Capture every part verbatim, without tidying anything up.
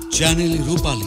Channel রূপালী।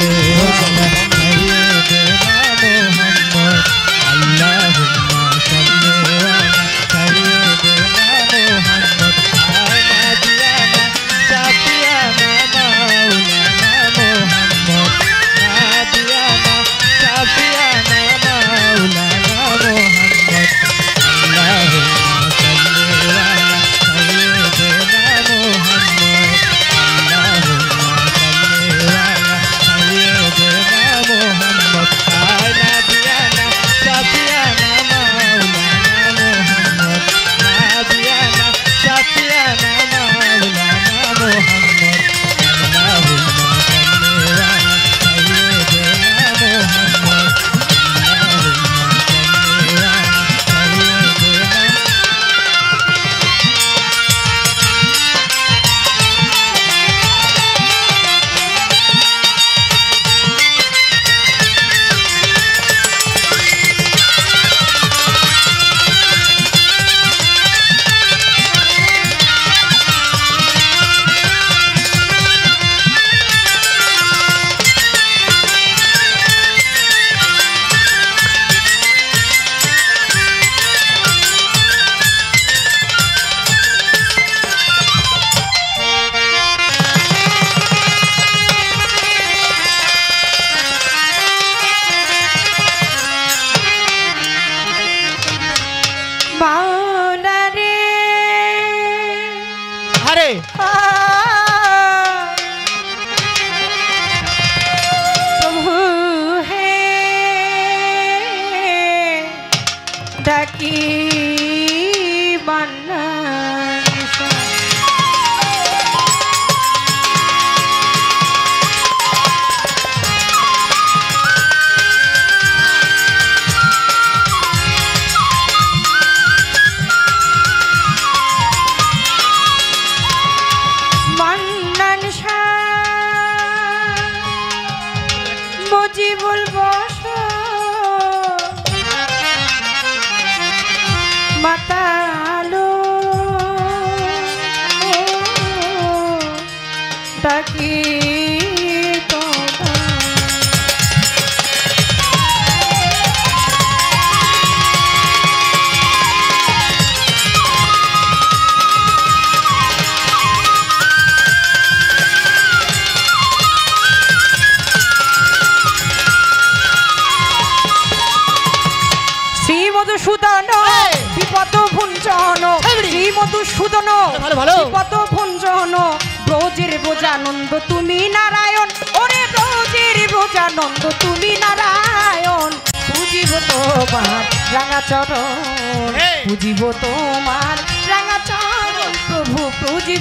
মধুসূদন বিপদ ভঞ্জন ব্রজের বোজানন্দ তুমি নারায়ণ, ওরে ব্রজের বোজানন্দ তুমি নারায়ণ। পুজিব তোমার রাঙা চরণ, পুজিব তোমার রাঙা চরণ, প্রভু পুজিব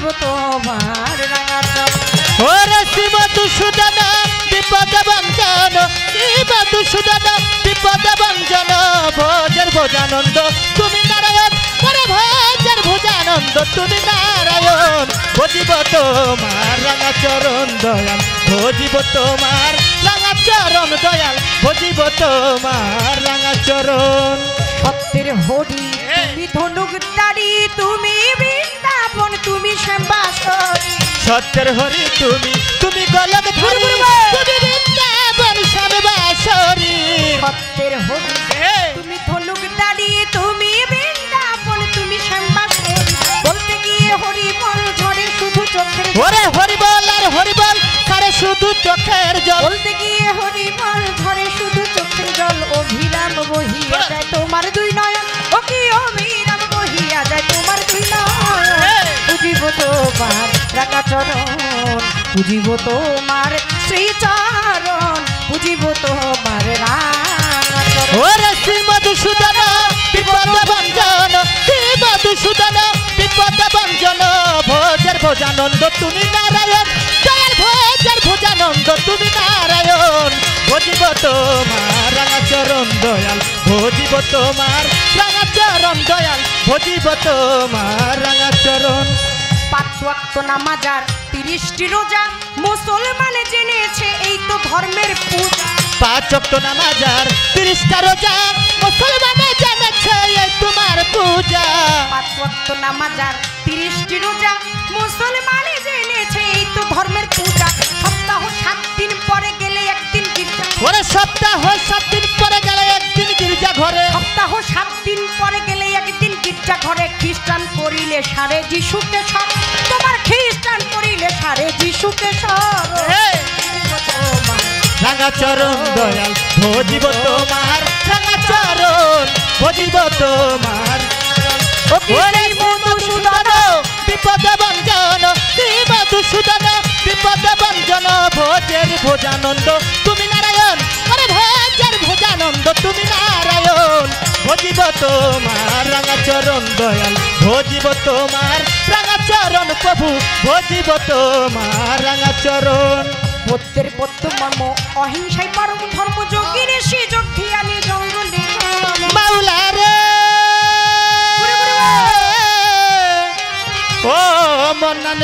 তোমার রাঙা চরণ। ওরে শ্রী মধুসূদন বিপদ ভঞ্জন, শ্রী মধুসূদন বিপদ ভঞ্জন ব্রজের বোজানন্দ তুমি নারায়ণ, ওরে ভোজের ভোজানন্দ তুমি নারায়ণ। ভজিব তোমার রাঙা চরণ দয়াল, ভজিব তোমার রাঙা চরণ দয়াল, ভজিব তোমার রাঙা চরণ। সত্যের হরি তুমি ধনুক দাড়ি, তুমি বৃন্দাবন তুমি শ্যামবাসরী। সত্যের হরি তুমি তুমি গলক ধরি, তুমি বৃন্দাবন শ্যামবাসরী। সত্যের হরি তুমি ধনুক দাড়ি, তুমি বৃন্দাবন তুমি শ্যামবাসরী। বলতে গিয়ে হরি বল ঝরে শুধু চোখের, ওরে হরি বল আর হরি বল সারে শুধু চোখের জল। বলতে গিয়ে হরি বল ঝরে শুধু চোখের জল। অভিরাম বহিয়া যায় তোমার দুই নয়ন, ও কি অভিরাম বহিয়া যায় তোমার দুই নয়ন। পুজিব তোমার রাঙা চরণ, পুজিব তোমার শ্রীচরণ, পুজিব তোমার রাঙা চরণ। ওরে শ্রী মধুসূদন বিপদ ভঞ্জন, শ্রী মধুসূদন বিপদ ভঞ্জন ভোজের ভোজানন্দ তুমি নারায়ণ, দয়াল ভোজের ভোজানন্দ তুমি নারায়ণ। ভজিব তোমার রাঙা চরণ দয়াল, ভজিব তোমার রাঙা চরণ দয়াল, ভজিব তোমার রাঙা চরণ। পাঁচ ওয়াক্ত নামাজার তিরিশটি রোজা মুসলমানে জেনেছে এই তো ধর্মের পূজা। পাঁচ ওয়াক্ত নামাজার তিরিশটা রোজা মুসলমানে জেনেছে এই তোমার পূজা। পাঁচ ওয়াক্ত নামাজার তিরিশটি রোজা মুসলমানে জেনেছে এই তো ধর্মের পূজা। সপ্তাহ সপ্তাহ সাত দিন পরে গেলে একদিন গির্জা ঘরে সপ্তাহ সাত দিন পরে গেলে একদিন গির্জা ঘরে খ্রিস্টান করিলে সারে যিশুকে সর তোমার খ্রিস্টান করিলে সারে যিশুকে সর রাঙা চরণ দয়াল ভজিব তোমার রাঙা চরণ ভজিব তোমার ওরে মধুসূদন বিপদে ভঞ্জন শিব মধুসূদন বিপদে ভঞ্জন ভোজের ভোজানন্দ তুমি নারায়ণ আরে ভোজের ভোজানন্দ তুমি নারায়ণ ভজিব তোমার রাঙা চরণ দয়াল ভজিব তোমার রাঙা চরণ প্রভু ভজিব তোমার রাঙা চরণ পত্যের পত্য মর্ম অহিংসায় পরম ধর্ম যোগীর সে যোগী আমি জঙ্গলে মাওলা রে ও মন্নান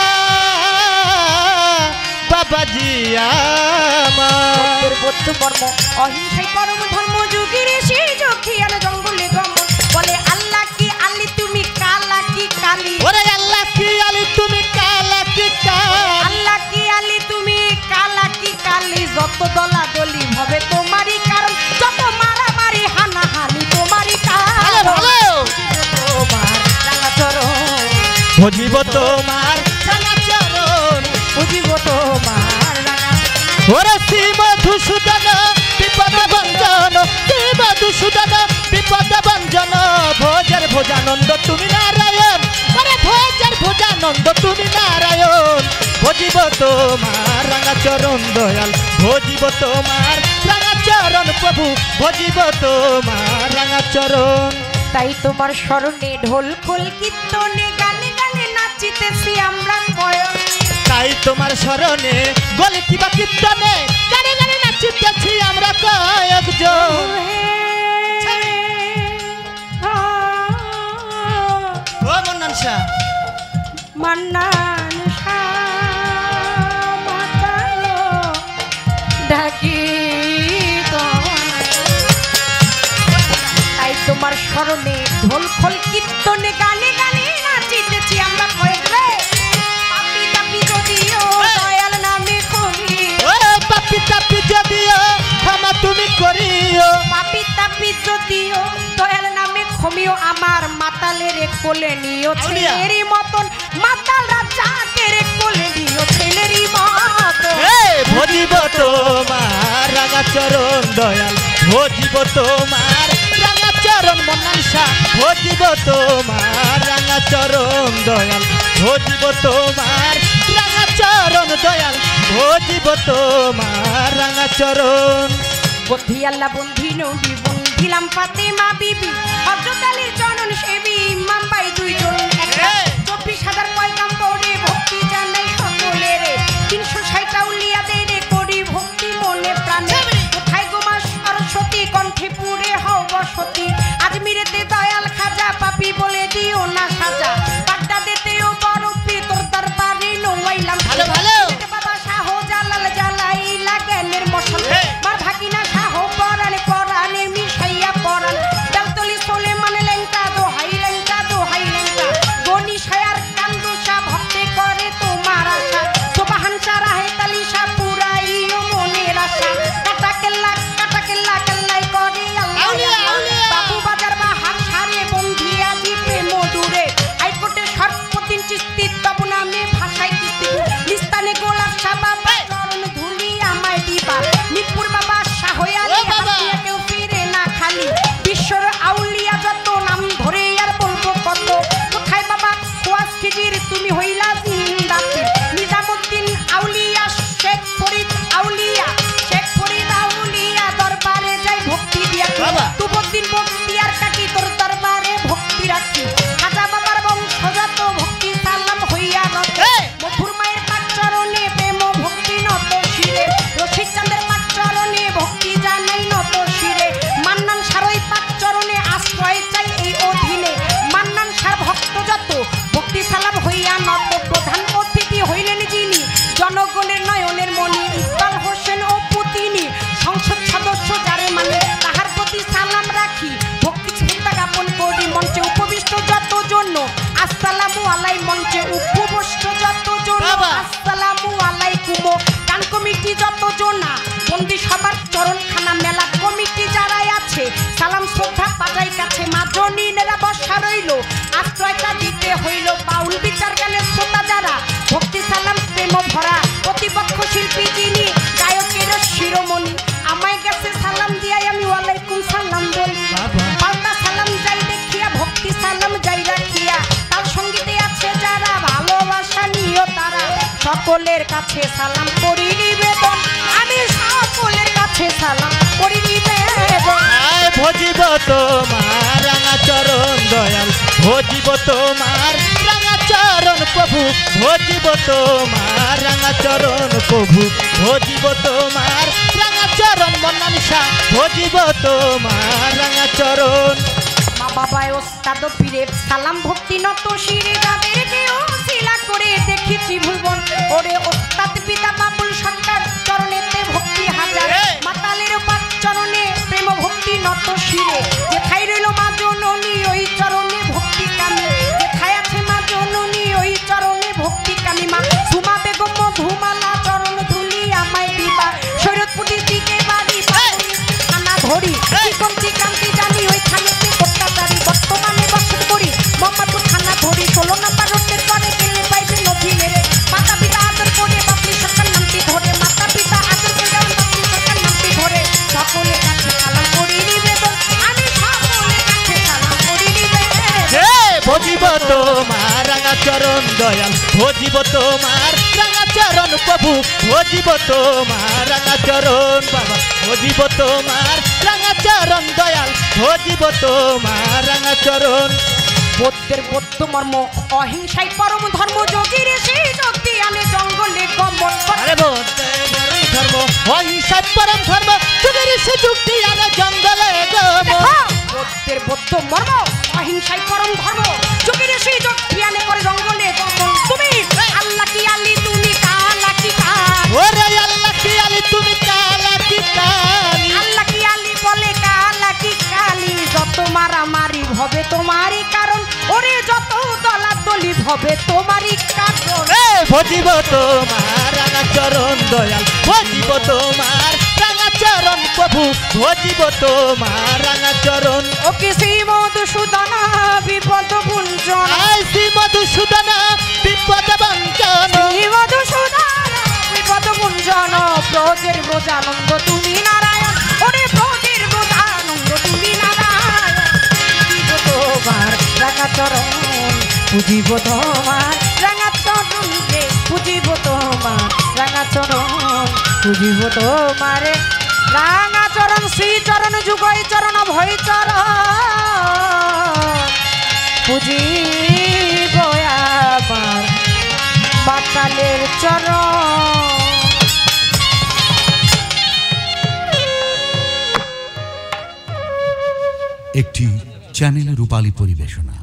শাহ বাবাজি আমার পত্যের পত্য মর্ম অহিংসায় পরম ধর্ম যোগীর সে যোগী আমি জঙ্গলে গমন বলে আল্লাহ কি আলি তুমি কালা কি কালি ওরে আল্লাহ কি আলি তুমি কালা কি কালি আল্লাহ কি আলি তুমি কালা কি কালি যত দলা দলি হবে তোমারই কারণ যত মারামারি হানাহানি তোমারই ভালো কারণ ভালো তোমার রাঙা চরণ ভজিব তোমার রাঙা চরণ বুঝিব তোমার রাঙা ওরে শ্রী মধুসূদন বিপদ ভঞ্জন শ্রী মধুসূদন বিপদ ভঞ্জন ভোজের ভোজানন্দ তুমি নারায়ণ ওরে ভোজের ভোজানন্দ তুমি নারায়ণ ভজিব তোমার রাঙা চরণ দয়াল ভজিব তোমার রাঙা চরণ প্রভু ভজিব তোমার রাঙা চরণ তাই তোমার স্মরণে ঢোল খোল কীর্তনে গানে গানে নাচিতেছি আমরা কয় তাই তোমার স্মরণে গলে কিবা কীর্তনে গানে গানে নাচিতেছি আমরা কয়েকজন ও মন্নান শাহ মান্নান ডাকি তাই তোমার স্মরণে ঢোল খোল কীর্তনে গানে গানে নাচিতেছি আমরা কয়েক রে পাপি তাপি যদিও দয়াল নামে করি ও পাপি তাপি যদিও ক্ষমা তুমি করিও পাপি তাপি যদিও দয়াল নামে ক্ষমিও আমার মাতালের কোলে নিও ছেলেরই মতন মাতাল রাজাকে কোলে নিও ছেলেরই মতন এ ভজিব তোমার রাঙা চরণ দয়াল ভজিব তোমার রাঙা চরণ মন্নান শাহ ভজিব তোমার রাঙা চরণ দয়াল ভজিব তোমার রাঙা চরণ দয়াল ভজিব তোমার রাঙা চরণ বন্ধি আল্লাহ বন্ধি নবী বন্ধিলাম ফাতেমা বিবি হযরত আলীর চরণ সেবী ইমাম ভাই দুইজন একটা চব্বিশ হাজার পয়গাম্বরে ভক্তি জানাই সকলের তিনশো ষাট আউলিয়াদের করি ভক্তি মনে প্রাণে কোথায় গো মা সরস্বতী কণ্ঠে পুরে হও বসতি আজমিরেতে দয়াল খাজা পাপি বলে দিও না সাজা বাগদাদেতেও বড় পীর তোর দরবারে নওয়াইলাম ভালো ভালো বাবা শাহ জালাল জ্বালাইলা জ্ঞানের মশাল মার ভাগিনা শাহ পরাণ পরাণে মিশাইয়া পরাণ বেলতলি সোলে মানে লেঙ্কা দোহাই লেঙ্কা দোহাই লেঙ্কা গনি শায়ার কান্দুসা ভক্তে করে তোমার আশা সোবাহান সারাহে তালিশা পুরাইও মনের আশা কাটা কেল্লা কাটা কেল্লা কেল্লাই করে আউলিয়া, আউলিয়া। বাবু বাজার বা হাত সারে বন্ধিয়া দিবে মধুরে হাইকোর্টে সর্বদিন চিস্তি তব নামে ভাষায় কিস্তি নিস্তানে গোলাপ সাবা চরণ ধুলি আমায় দিবা মিরপুর বাবা শাহয়ালি ও বাবা। হাতিয়া কেউ ফিরে না খালি বিশ্বর আউলিয়া যত নাম ধরে আর বলবো কত কোথায় বাবা খোয়াজ খিজির তুমি হইলা জিন্দাতি নিজামুদ্দিন আউলিয়া শেখ ফরিদ আউলিয়া শেখ ফরিদ আউলিয়া দরবারে যাই ভক্তি দিয়া বাবা। তুবদ্দিন ভক্তি আর কাটি তোর দরবারে ভক্তি রাখি খাজা বাবার বংশজাত ভক্তি সালাম হইয়া রত এই! মধুর মায়ের পাক চরণে প্রেম ভক্তি নত শিরে রশিদ চাঁদের পাক চরণে ভক্তি জানাই নত শিরে মান্নান সারই পাক চরণে আশ্রয় চাই এই অধীনে মান্নান সার ভক্ত যত ভক্তি সালাম হইয়া নত প্রধান অতিথি হইলেন যিনি জনগণের নয়নের মণি ইকবাল হোসেন ও পুতিনি সংসদ সদস্য যারে মানে তাহার প্রতি সালাম রাখি ভক্তি শ্রদ্ধা জ্ঞাপন করি মঞ্চে উপবিষ্ট যত জন্য আসসালামু আলাই মঞ্চে উপবিষ্ট যত জন্য বাবা। আসসালামু আলাইকুম গান কমিটি যত জনা বন্দি সবার চরণ সালাম করি নিবেদন আমি সকলের কাছে সালাম করি নিবেদন আয় ভজিব তোমার রাঙা চরণ দয়াল ভজিব তোমার রাঙা চরণ প্রভু ভজিব তোমার রাঙা চরণ প্রভু ভজিব তোমার রাঙা চরণ মনালিসা ভজিব তোমার রাঙা চরণ মা বাবায় ওস্তাদ পীরে সালাম ভক্তি নত শিরে যাদেরকে ওসিলা করে দেখেছি ভুবন ওরে ওস্তাদ পিতা বাবুল সরকার চরণেতে ভক্তি হাজার মাতালের পাঁচ চরণে প্রেম ভক্তি নত শিরে যেথায় রইল মা জননী ওই চরণে ভক্তি কামি যেথায় আছে মা জননী ওই চরণে ভক্তি কামি মা সুমা বেগম ধুমালা চরণ ধুলি আমায় দিবা শরৎপুটি দিকে বাড়ি থানা ধরি কমতি কান্তি জানি ওই থানেতে অত্যাচারী বর্তমানে বসত করি মোহাম্মদপুর থানা ধরি ষোলো নাম্বার রোডের পরে গেলে পাইবে নথি মেরে মাতা পিতা আদর করে বাপলি সরকার নামটি ধরে মাতা পিতা আদর করে বাপলি সরকার নামটি ধরে সকলের কাছে সালাম করি নিবেদন আমি সকলের কাছে সালাম করি নিবেদন হে ভজিব তোমার রাঙা চরণ দয়াল ভজিব তোমার রাঙা চরণ প্রভু ভজিব তোমার রাঙা চরণ বাবা ভজিব তোমার রাঙা চরণ দয়াল ভজিব তোমার রাঙা চরণ বৌদ্ধের বৌদ্ধ মর্ম অহিংসাই পরম ধর্ম যোগীর সেই শক্তি আনে জঙ্গলে গমন করে আরে বৌদ্ধের ধর্ম অহিংসার পরম ধর্ম যুগের সে যুক্তি আনে জঙ্গলে গমন বৌদ্ধের বৌদ্ধ মর্ম অহিংসাই পরম ধর্ম যোগীর সেই শক্তি আনে করে জঙ্গলে গমন তুমি আল্লাহ কি আলি তুমি কালা কি কাল ওরে আল্লাহ কি আলি তুমি কালা কি কালি আল্লাহ কি আলি বলে কালা কি কালি যত মারামারি হবে তোমারই কারণ ওরে যত দলাদলি হবে তোমারই কারণ এ ভজিব তোমার রাঙা চরণ দয়াল ভজিব তোমার রাঙা চরণ প্রভু ভজিব তোমার রাঙা চরণ ওকে শ্রী মধুসূদন বিপদ ভুঞ্জন আয় শ্রী মধুসূদন বিপদ বঞ্চন শ্রী মধুসূদন বিপদ ভুঞ্জন ব্রজের ব্রজানন্দ তুমি নারায়ণ ওরে ব্রজের ব্রজানন্দ তুমি নারায়ণ পুজিব তোমার রাঙা চরণ পুজিব তোমার রাঙা চরণ পুজিব তোমার রাঙা চরণ শ্রী চরণ যুগই চরণ ভয় চরণ পুজিব আমার পাতালের চরণ। একটি চ্যানেল রূপালী পরিবেশনা।